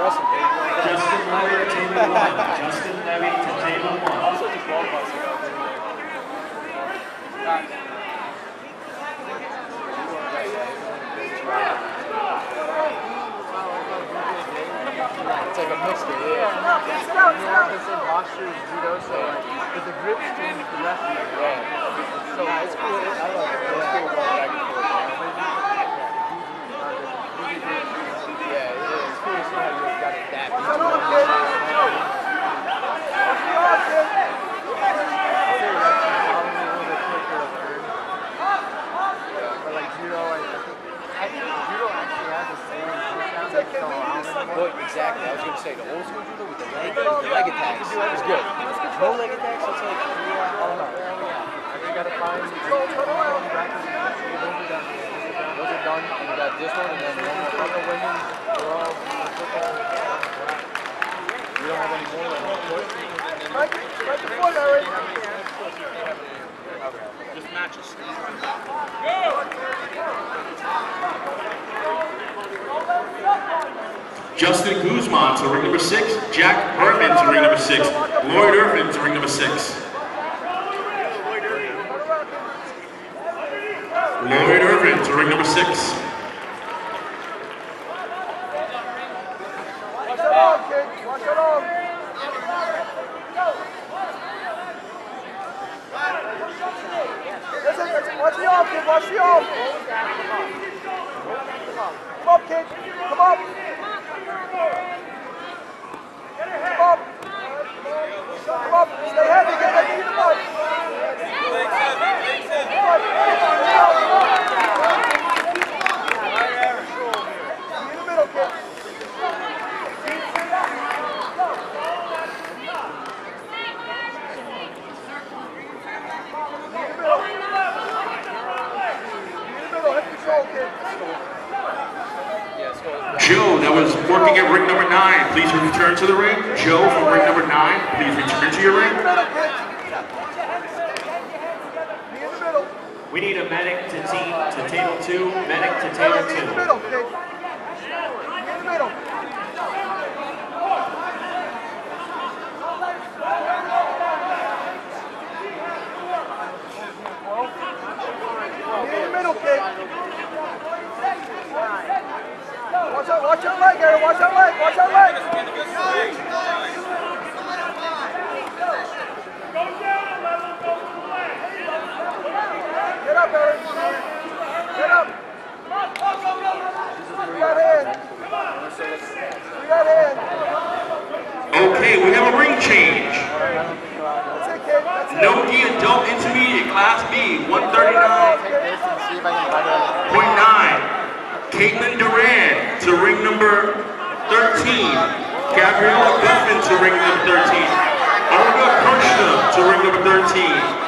Justin Leve to table 1. Justin Leve to table 1. It's like a mixture, yeah. It's the same posture as judo, so like, but the grip changes the rest of it. Yeah. So it's cool. I love it. It's cool going back and forth. Yeah, it is. It's cool to see how you got it that. But like judo, I think judo actually has the same Well, exactly. I was going to say the old school judo with the leg attacks is good. No leg attacks, it's like, I don't know. I think you gotta find those are done, and you got this one, and then one more from the women. They're all football. We don't have any more than one foot. Right the foot, Erin. Just matches. Justin Guzman to ring number 6. Jack Herman to ring number 6. Lloyd Irvin to ring number 6. Lloyd Irvin to ring number 6. Watch that arm, kid. Watch that arm. Listen, watch the arm, kid. Watch the arm. Come up, kid. Come up. Come up. Come up. Stay heavy. Get ready to the up. In the middle, kid. Joe, that was working at ring number 9. Please return to the ring. Joe from ring number 9, please return to your ring. We need a medic to table 2. Medic to table 2. In the middle, kid. In the middle. In the middle, kid. Watch your leg, Erin. Watch your leg. Watch your leg. Get up, Erin. Get up. We got hand. We got hand. Okay, we have a ring change. That's it, kid. That's it. Nogi Adult Intermediate Class B, 139.9. Caitlin Duran to ring number 13. Gabriella Griffin to ring number 13. Olga Kirshner to ring number 13.